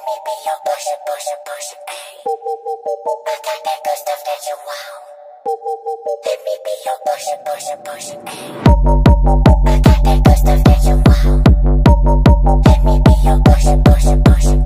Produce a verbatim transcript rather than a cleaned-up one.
me be your pusher, pusher, pusher, ayy. I got that good stuff that you want. Let me be your pusher, pusher, pusher, ayy. I got that good stuff that you want. Let me be your pusher, pusher, pusher.